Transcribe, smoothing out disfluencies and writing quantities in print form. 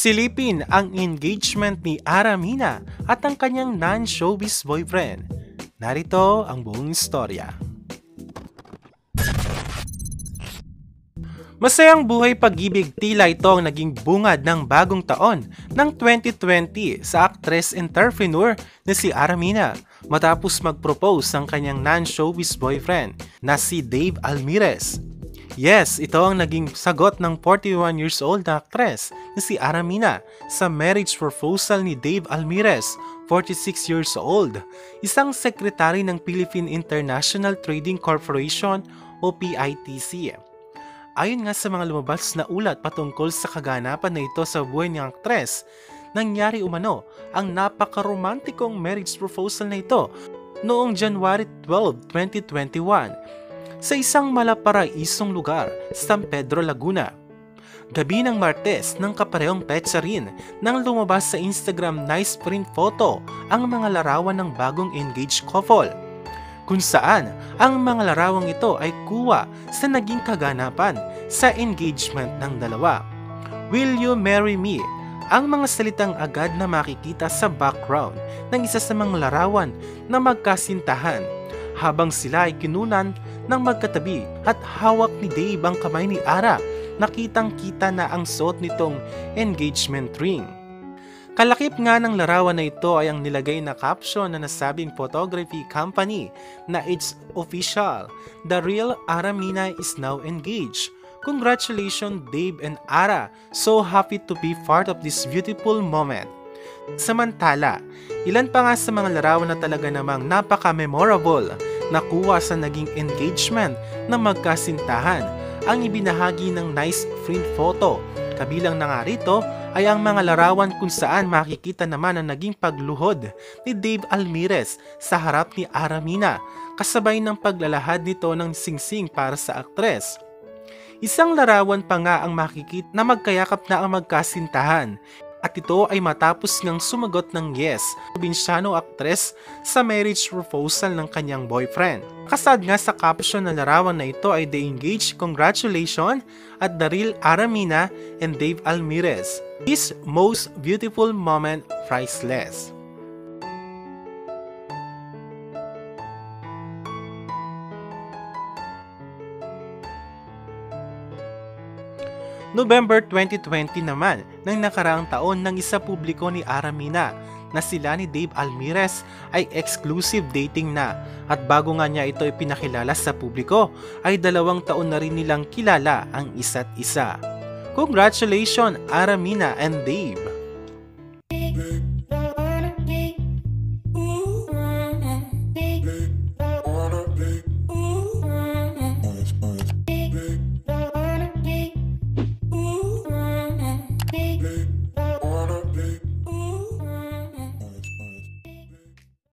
Silipin ang engagement ni ARA MINA at ang kanyang non-showbiz boyfriend. Narito ang buong istorya. Masayang buhay pag-ibig, tila ito ang naging bungad ng bagong taon ng 2020 sa actress entrepreneur na si ARA MINA matapos mag-propose ang kanyang non-showbiz boyfriend na si Dave Almirez. Yes, ito ang naging sagot ng 41 years old na actress na si ARA MINA sa marriage proposal ni Dave Almirez, 46 years old, isang sekretary ng Philippine International Trading Corporation o PITC. Ayon nga sa mga lumabas na ulat patungkol sa kaganapan na ito sa buhay ng aktres, nangyari umano ang napaka-romantikong marriage proposal na ito noong January 12, 2021 sa isang malaparaisong lugar sa San Pedro, Laguna. Gabi ng Martes ng kaparehong petsa rin nang lumabas sa Instagram nice print photo ang mga larawan ng bagong engaged couple, kung saan ang mga larawang ito ay kuha sa naging kaganapan sa engagement ng dalawa. Will you marry me? Ang mga salitang agad na makikita sa background ng isa sa mga larawan na magkasintahan habang sila ay kinunan ng magkatabi at hawak ni Dave ang kamay ni ARA. Nakitang-kita na ang suot nitong engagement ring. Kalakip nga ng larawan na ito ay ang nilagay na caption na nasabing photography company na it's official. The real ARA MINA is now engaged. Congratulations Dave and ARA. So happy to be part of this beautiful moment. Samantala, ilan pa nga sa mga larawan na talaga namang napaka-memorable na kuha sa naging engagement na magkasintahan ang ibinahagi ng nice print photo. Kabilang na nga rito ay ang mga larawan kung saan makikita naman ang naging pagluhod ni Dave Almirez sa harap ni ARA MINA kasabay ng paglalahad nito ng singsing para sa aktres. Isang larawan pa nga ang makikita na magkayakap na ang magkasintahan. At ito ay matapos ngang sumagot ng yes, probinsyano aktres sa marriage proposal ng kanyang boyfriend. Kasad nga sa caption na larawan na ito ay the engaged congratulations at the real ARA MINA and Dave Almirez. This most beautiful moment priceless. November 2020 naman, ng nakaraang taon nang isa publiko ni ARA MINA na sila ni Dave Almirez ay exclusive dating na at bago nga niya ito ipinakilala sa publiko ay 2 taon na rin nilang kilala ang isa't isa. Congratulations ARA MINA and Dave!